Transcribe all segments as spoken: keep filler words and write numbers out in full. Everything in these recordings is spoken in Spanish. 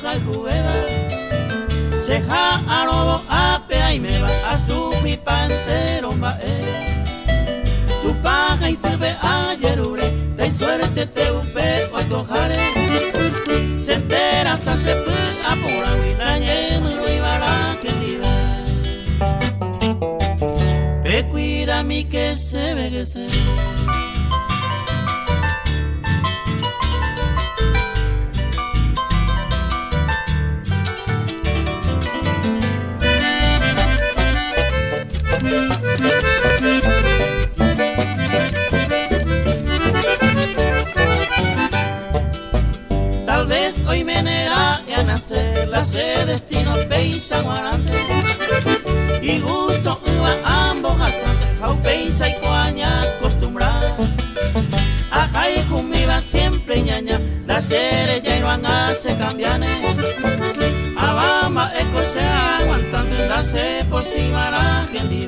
al jubeba se ja arobo apea y me va a sufrir pantero mbae tu paja y sirve a yerure de suerte te upe hoy tojare se entera sa se pu apura winañe muro y bala que dive pe cuida mi que se ve que se tal vez hoy me nera a nacer la se destino peisa guarante y gusto iba ambos bastante jau peisa y coaña acostumbrada a jai jumiba siempre ñaña la serie ya no hace cambiane a bamba eco se aguantando la se por si la gente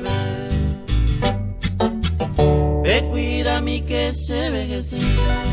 ve cuida mi que se ve que se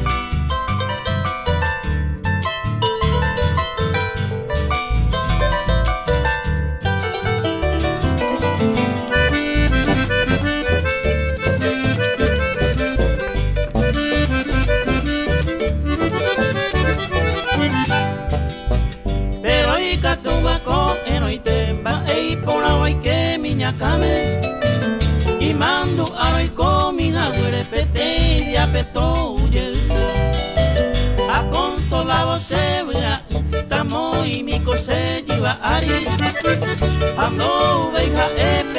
y mando a y comi agüere pete y diapeto huye a consolado se verá tamo y mi cose lleva ari ando veja